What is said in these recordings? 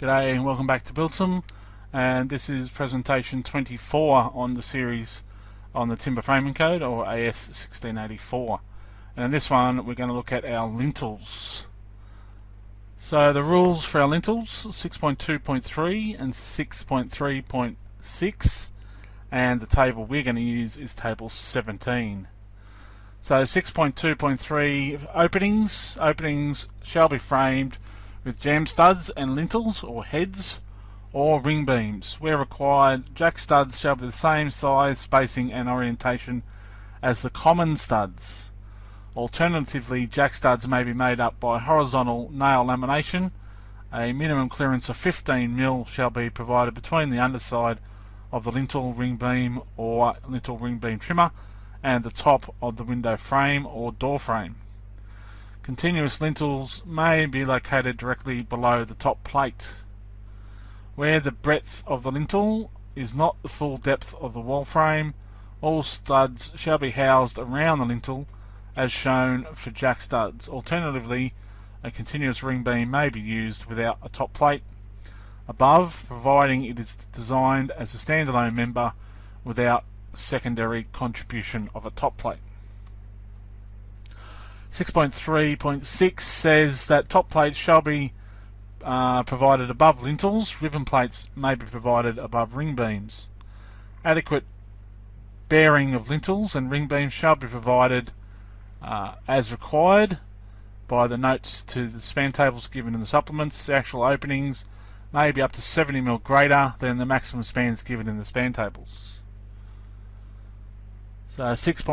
G'day and welcome back to Buildsome, and this is presentation 24 on the series on the timber framing code, or AS 1684. And in this one we're going to look at our lintels. So the rules for our lintels: 6.2.3 and 6.3.6, and the table we're going to use is table 17. So 6.2.3 openings shall be framed with jam studs and lintels or heads or ring beams. Where required, jack studs shall be the same size, spacing and orientation as the common studs. Alternatively, jack studs may be made up by horizontal nail lamination. A minimum clearance of 15mm shall be provided between the underside of the lintel ring beam or lintel ring beam trimmer and the top of the window frame or door frame. Continuous lintels may be located directly below the top plate. Where the breadth of the lintel is not the full depth of the wall frame, all studs shall be housed around the lintel as shown for jack studs. Alternatively, a continuous ring beam may be used without a top plate above, providing it is designed as a standalone member without secondary contribution of a top plate. 6.3.6 says that top plates shall be provided above lintels. Ribbon plates may be provided above ring beams. Adequate bearing of lintels and ring beams shall be provided as required by the notes to the span tables given in the supplements. The actual openings may be up to 70mm greater than the maximum spans given in the span tables. So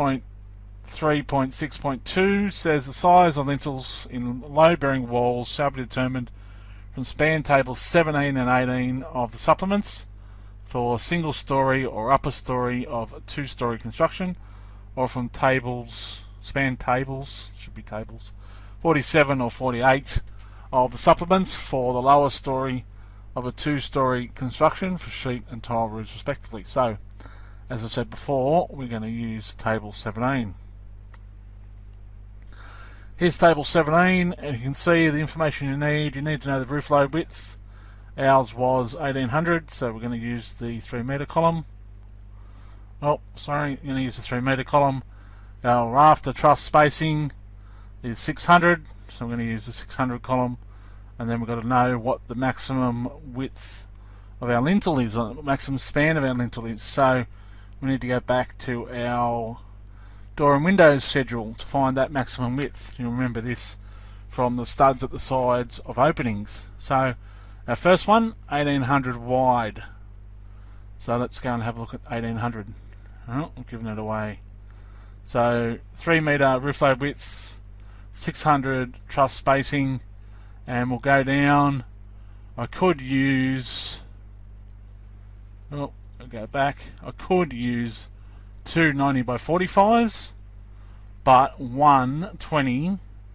6.3.6.2 says the size of lintels in load-bearing walls shall be determined from span tables 17 and 18 of the supplements for single story or upper story of a two-story construction, or from span tables 47 or 48 of the supplements for the lower story of a two-story construction for sheet and tile roofs respectively. So, as I said before, we're going to use table 17. Here's table 17, and you can see the information you need. You need to know the roof load width. Ours was 1800, so we're going to use the 3 metre column. Oh, sorry, you're going to use the 3 metre column. Our rafter truss spacing is 600, so we're going to use the 600 column. And then we've got to know what the maximum width of our lintel is, maximum span of our lintel is. So we need to go back to our door and windows schedule to find that maximum width. You remember this from the studs at the sides of openings. So our first one, 1800 wide. So let's go and have a look at 1800. Oh, I'm giving it away. So 3 metre roof load width, 600 truss spacing, and we'll go down. I could use, oh, I'll go back. I could use two 90 by 45s, but 120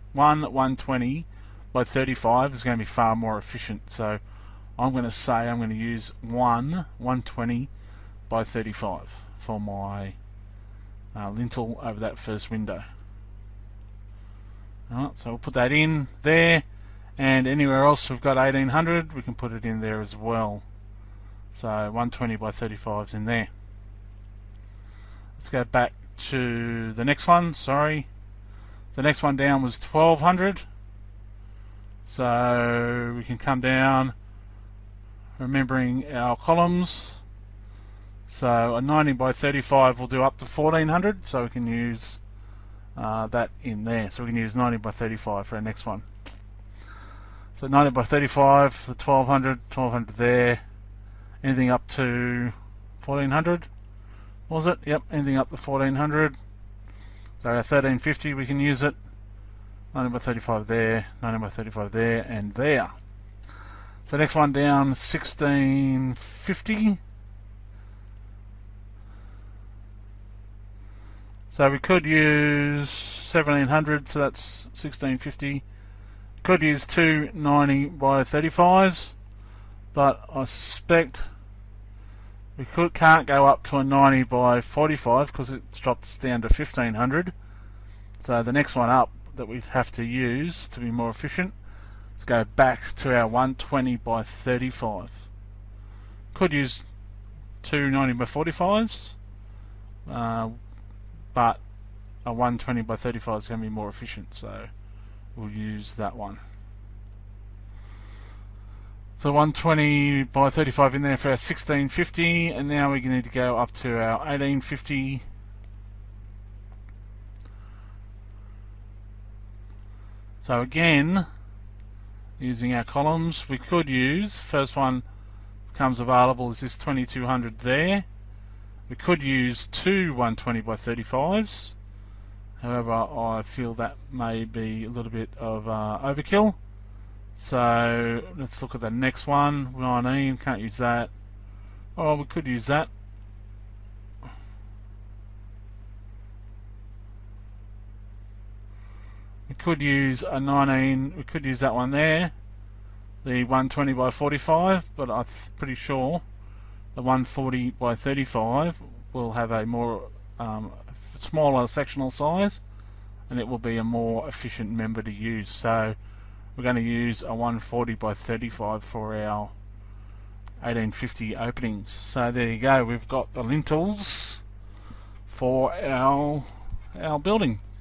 by 35 is going to be far more efficient. So I'm going to say I'm going to use 120 by 35 for my lintel over that first window. Alright, so we'll put that in there, and anywhere else we've got 1800 we can put it in there as well. So 120 by 35's in there. Let's go back to the next one. Sorry, the next one down was 1200. So we can come down, remembering our columns. So a 90 by 35 will do up to 1400, so we can use that in there. So we can use 90 by 35 for our next one. So 90 by 35 for 1200 there. Anything up to 1400, was it? Yep, anything up to 1400. So our 1350 we can use it. 90 by 35 there, 90 by 35 there, and there. So next one down, 1650. So we could use 1700, so that's 1650. Could use two 90 by 35s, but I suspect we can't go up to a 90 by 45 because it's dropped us down to 1500. So the next one up that we have to use to be more efficient Let's go back to our 120 by 35. Could use 290 by 45s, but a 120 by 35 is going to be more efficient, so we'll use that one. So 120 by 35 in there for our 1650, and now we need to go up to our 1850. So again, using our columns, we could use, first one becomes available is this 2200 there. We could use two 120 by 35s. However, I feel that may be a little bit of overkill. So let's look at the next one. 19, can't use that. Oh, we could use that. We could use a 19, we could use that one there. The 120 by 45, but I'm pretty sure the 140 by 35 will have a more smaller sectional size, and it will be a more efficient member to use. So we're going to use a 140 by 35 for our 1850 openings. So there you go, we've got the lintels for our building.